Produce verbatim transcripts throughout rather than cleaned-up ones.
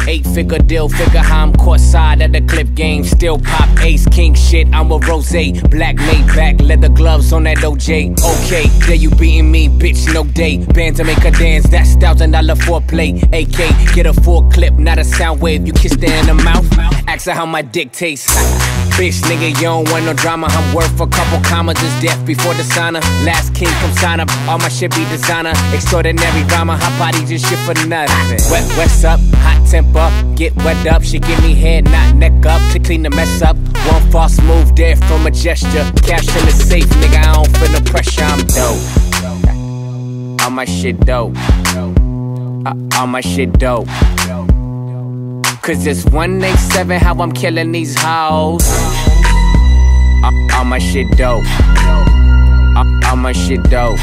Eight figure deal, figure how I'm caught side at the clip game. Still pop ace, king shit, I'm a rose. Black Maybach, leather gloves on that O J. Okay, there you beating me, bitch, no day. Band to make her dance, that's thousand dollar foreplay. A K, get a full clip, not a sound wave. You kissed her in the mouth, ask her how my dick tastes. Bitch, nigga, you don't want no drama. I'm worth a couple commas, it's death before the sauna. Last king, come sign up, all my shit be designer. Extraordinary drama, hot body just shit for nothing. Wet, what's up, hot temper, get wet up. She give me head, not neck up, to clean the mess up. One false move there from a gesture. Cash in the safe, nigga, I don't feel the pressure, I'm dope. All my shit dope. Uh, all my shit dope. Cause it's one eight seven how I'm killing these hoes. Uh, all my shit dope. Uh, all my shit dope.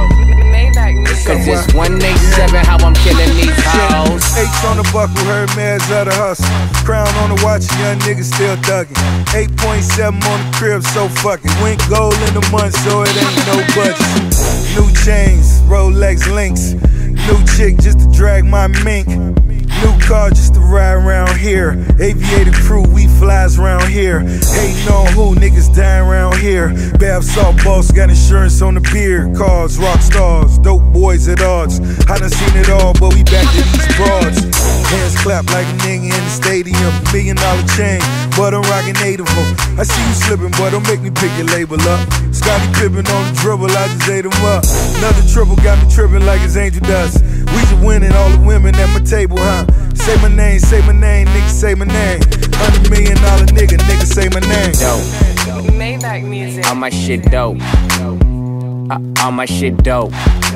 Cause it's one eight seven how I'm killing these hoes. H on the buckle, heard man's of the hustle. Crown on the watch, young niggas still thuggin'. eight point seven on the crib, so fuck it. Went gold in the month, so it ain't no budget. New chains, Rolex links. New chick just to drag my mink. New car just to ride around here. Aviator crew, we flies around here. Hating on who, niggas dying around here. Bab Salt Boss got insurance on the beer. Cars, rock stars, dope boys at odds. I done seen it all, but we back to these broads. Hands clap like a nigga in the stadium. Million dollar chain, but I'm rocking eight of them. I see you slipping, but don't make me pick your label up. Scotty Pippen on the dribble, I just ate him up. Another triple got me tripping like it's angel dust. We just winning all the women at my table, huh? Say my name, say my name, nigga, say my name. Hundred million dollar nigga, nigga, say my name. Dope. Maybach music. All my shit dope. Uh, all my shit dope.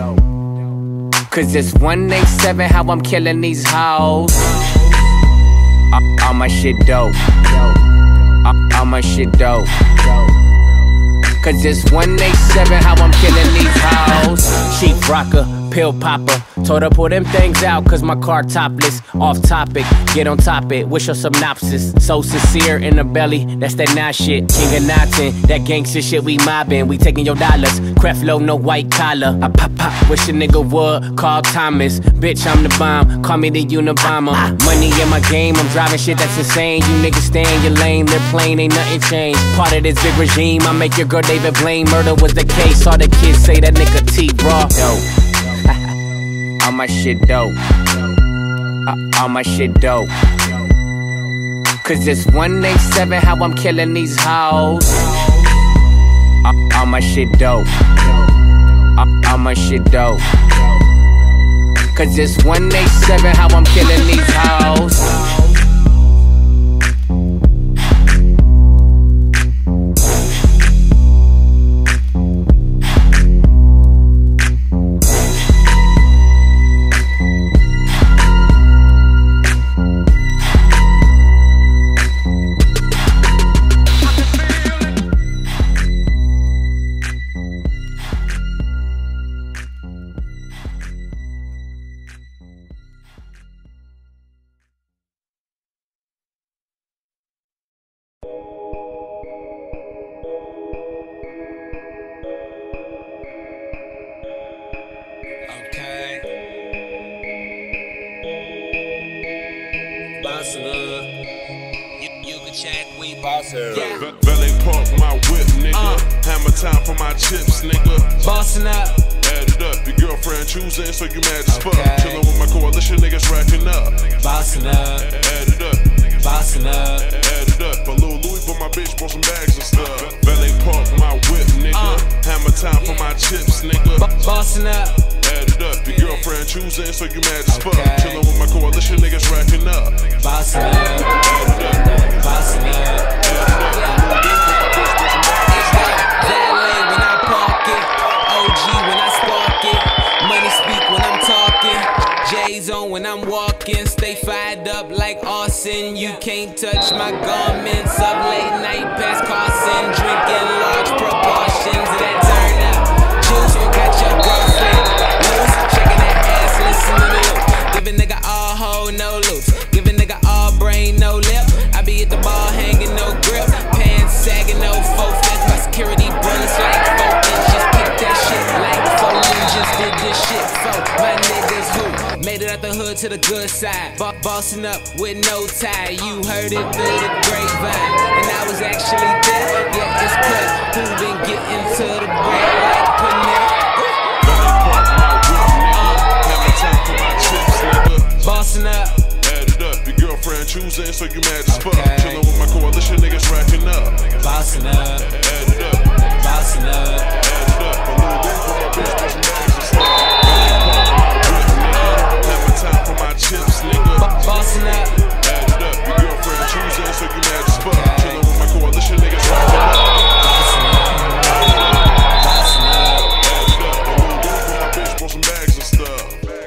Cause it's one eight seven how I'm killing these hoes. Uh, all my shit dope. Uh, all my shit dope. Cause it's one eight seven how I'm killing these hoes. Cheap rocker, pill popper. Told her pull them things out cause my car topless. Off topic, get on top it. Wish her synopsis. So sincere in the belly, that's that nah shit. King of Notting, that gangster shit we mobbing. We taking your dollars, Creflo, no white collar. I pop pop, wish a nigga would call Thomas. Bitch, I'm the bomb, call me the Unabomber. Money in my game, I'm driving shit that's insane. You niggas stay in your lane, they're plain, ain't nothing changed. Part of this big regime, I make your girl David Blaine. Murder was the case, all the kids say that nigga T-Raw. Dope. All my shit dope. Uh, all my shit dope. Cause it's one eight seven how I'm killing these hoes. Uh, all my shit dope. Uh, all my shit dope. Cause it's one eight seven how I'm killing these hoes. Valet park my whip, nigga. Uh. Hammer time for my chips, nigga. Bossing up. Add it up. Your girlfriend choosing, so you mad as fuck. Chillin' with my coalition niggas racking up. Bossing up. Add it up. Bossing up. Add it up. A little Louis for my bitch, bought some bags and stuff. Valet park my whip, nigga. Uh. Hammer time for my chips, nigga. Bossing up. Add it up. Your girlfriend choosing, so you mad as fuck. Chillin' with my coalition niggas racking up. Bossing up. Add it up. Bossing up. On when I'm walking, stay fired up like Austin. You can't touch my garments. Up late night past Carson, drinking large proportions of that turn up juice. Got your girlfriend loose, shaking that ass, listen to the loop. Give a nigga all hoe, no loops. Give a nigga all brain, no lip. I be at the ball hanging, no grip. Pants sagging, no faux fits. My security bullets like four inches. Pick that shit like four ninjas. Did this shit for my niggas who made it out the hood to the good side. Bo bossing up with no tie. You heard it through the grapevine, and I was actually there. Yeah, it's cause who been getting to the bread like Panera. Bossing up. Add it up, your girlfriend choosing, so you mad as fuck. Okay. Chillin' with my coalition niggas racking up. Bossing up. Add it up. Bossing up. Add it up. A little bit for my bitch, but some bags and stuff. Have my time for my chips, nigga. Bossing up. Add it up, your girlfriend choosing, so you mad as fuck. Okay. Chillin' with my coalition niggas racking up. Bossing up. Bossing up. Add it up. A little bit for my bitch, but some bags and stuff.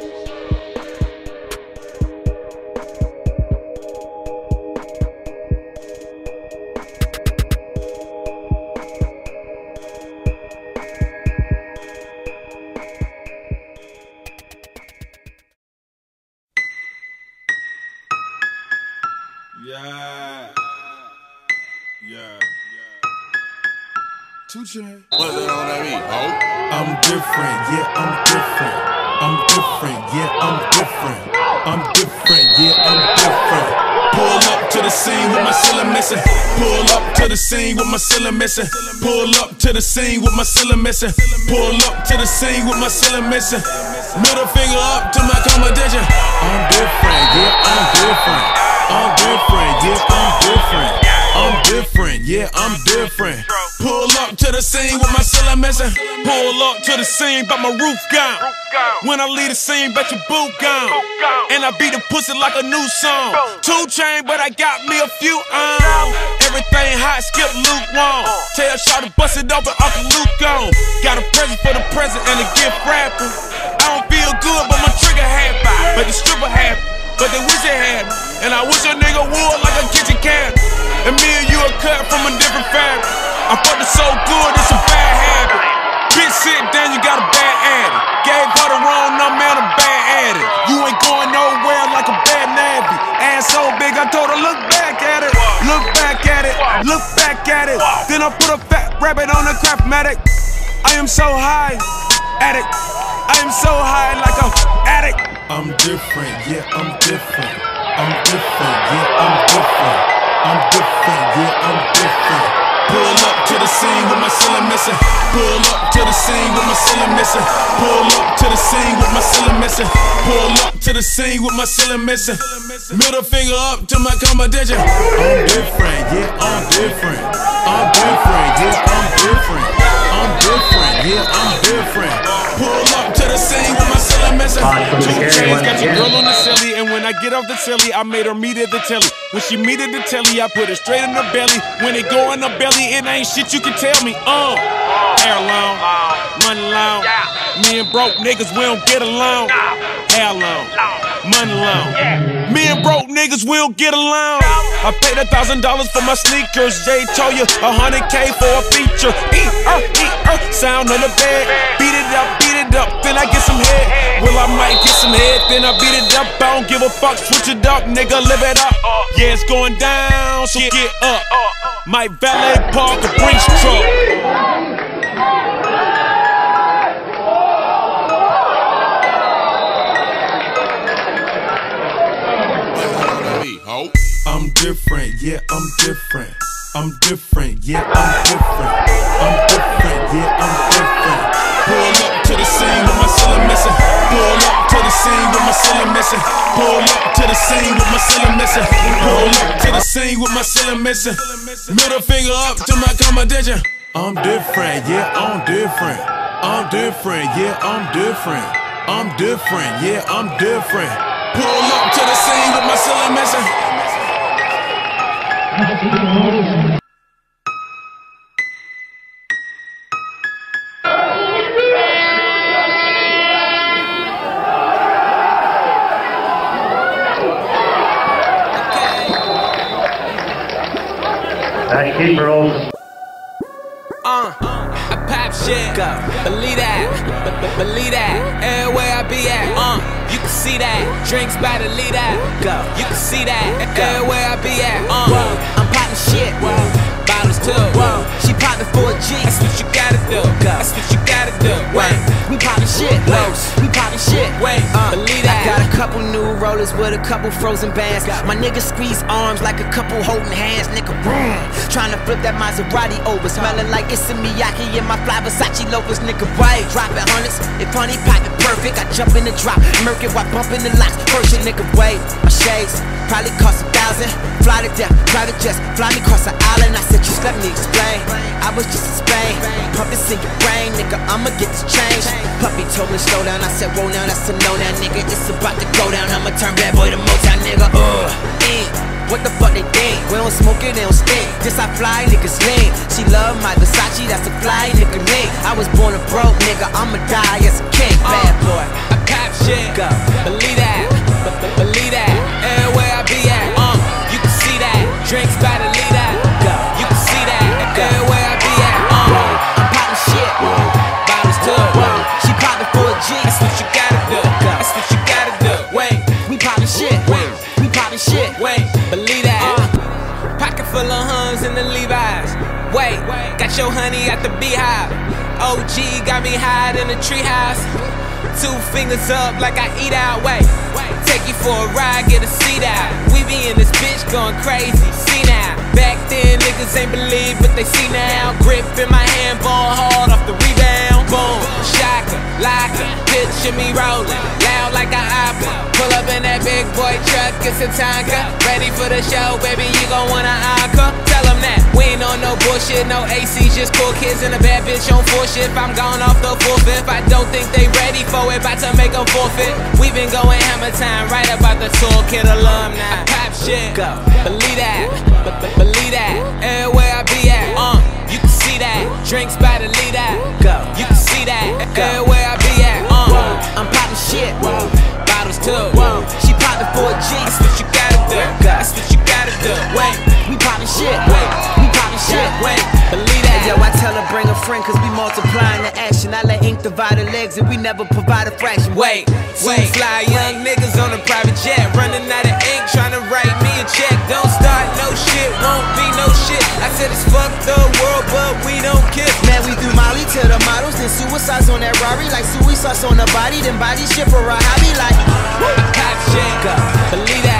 Yeah. Yeah. Two chains. What the hell that mean? Oh? I'm different, yeah, I'm different. I'm different, yeah, I'm different. I'm different, yeah, I'm different. Pull up to the scene with my ceiling missing. Pull up to the scene with my ceiling missing. Pull up to the scene with my ceiling missing. Pull up to the scene with my ceiling missing. Middle finger up to my competition. I'm different, yeah, I'm different. I'm different, yeah, I'm different. I'm different, yeah, I'm different. Pull up to the scene with my ceiling missing. Pull up to the scene, but my roof gone. When I leave the scene, bet your boot gone. And I beat the pussy like a new song. Two chain, but I got me a few on. Everything hot, skip lukewarm. Tell Shaw to bust it open, Uncle Luke gone. Got a present for the present and a gift wrapper. I don't feel good, but my trigger happy. But the stripper happy, but they wish they had me. And I wish a nigga would like a kitchen cabinet. And me and you are cut from a different fabric. I fucked it so good, it's a bad habit. Bitch, sit down, you got a bad addict. Gave her the wrong number and a bad addict. You ain't going nowhere like a bad nabby. Ass so big, I told her, look back at it. Look back at it, look back at it. Then I put a fat rabbit on a Craftmatic. I am so high, addict. I am so high like a addict. I'm different, yeah, I'm different. I'm different, yeah, I'm different. I'm different, yeah, I'm different. Pull up to the scene with my ceiling missing. Pull up to the scene with my ceiling missing. Pull up to the scene with my ceiling missing. Pull up to the scene with my ceiling missing. Middle finger up to my competition. I'm different, yeah, I'm different. I'm different, yeah, I'm different. I'm different, yeah, I'm different. Pull up to the scene with my ceiling missing. Two chains, got your girl on the silly, and when I get off the silly, I made her meet at the telly. When she meet at the telly, I put it straight in her belly. When it go in her belly, it ain't shit you can tell me. Uh, hair long, money long. Me and broke niggas, we don't get along. Hair long, money long. Me and broke niggas, we don't get along. I paid a thousand dollars for my sneakers. Jay told you a hundred K for a feature. Eat, uh, eat, uh, sound on the bed. Beat it up, beat it up, then I get some head. Well, I might get some head, then I beat it up. I don't give a fuck, switch it up, nigga, live it up. Yeah, it's going down, so get up. My valet park a Brinks truck. I'm different, yeah, I'm different. I'm different, yeah, I'm different. I'm different, yeah, I'm different. Pull up to the scene with my ceiling missing. Pull up to the scene with my ceiling missing. Pull up to the scene with my ceiling missing. Pull up to the scene with my ceiling missing. Middle finger up to my competition. I'm different, yeah, I'm different. I'm different, yeah, I'm different. I'm different, yeah, I'm different. Pull up to the scene with my ceiling missing. That keeper also. Uh, I pop shit, go. Believe that, b -b believe that. Everywhere I be at, uh, you can see that. Drinks by the lead out, go. You can see that. Everywhere I be at, uh, Whoa. I'm popping shit, Whoa. Bottles too. Whoa. She popping for a G. That's what you gotta do, go. That's what you gotta do. Wait, we popping shit, Wait. We popping shit, Wait, uh, believe that. I got a couple new rollers with a couple frozen bands. My niggas squeeze arms like a couple holding hands. Nigga, boom, trying to flip that Maserati over. Smelling like it's a Miyake in my fly Versace loafers. Nigga, right, dropping hundreds. If honey pocket perfect, I jump in the drop, murk it while bumping the locks. First your nigga, wait, my shades probably cost a thousand. Fly to death, private jets, fly me across the island. I said, just let me explain. I was just in Spain, pump this in your brain, nigga. I'ma get this change. Puppy told me slow down, I said roll down. That's a no now, nigga. It's about to go down. I'ma turn bad boy to Motown, nigga. Uh, eh. What the fuck they think? We don't smoke it, they don't stink. This I fly, niggas lean. She love my Versace, that's a fly, nigga link. I was born a broke, nigga. I'ma die as a king, bad boy. I cop shit, go. Believe that, believe that. Everywhere I be at, um, you can see that. Drinks by the leader, go. You can see that. Everywhere I be at, um, I'm poppin' shit. bottles good. She poppin' for a G. That's what you gotta do. That's what you gotta do. Wait, We poppin' shit. We poppin' shit. wait, believe that. Uh, pocket full of Huns in the Levi's. Wait, got your honey at the beehive. O G got me high in the treehouse. Two fingers up like I eat out. Wait, take you for a ride, get a seat out. We be in this bitch going crazy. See now. Back then niggas ain't believe, but they see now. Grip in my hand, ball hard off the rebound. Boom, shocker, locker, picture me rolling, loud like an opera. Pull up in that big boy truck, it's a Tonka. Ready for the show, baby, you gon' wanna encore. Tell them that we ain't on no bullshit, no A C, just cool kids and a bad bitch on full shift. I'm gone off the full fifth, I don't think they ready for it, about to make them forfeit. We been going hammer time, right about the toolkit alumni. Pop shit, go, believe that, believe that. Everywhere I be at, uh, you can see that. Drinks by the leader, go, you can see that. Everywhere I be at, uh, I'm poppin' shit. bottles too. She poppin' for a G. That's what you gotta do. That's what you gotta do. Wait, We poppin' shit. wait, We poppin' shit. wait. Believe that. Yo, I tell her bring a friend cause we multiplying the action. I let ink divide the legs and we never provide a fraction. Wait, wait. Fly young niggas on a private jet, running out of ink, trying to write me a check. Don't start no shit, won't be no shit. I said it's fuck the world, but we don't kiss. Man, we do Molly to the models, then suicides on that Rari, like suicides on the body, then body shit for a hobby, like. Cop shit, believe that.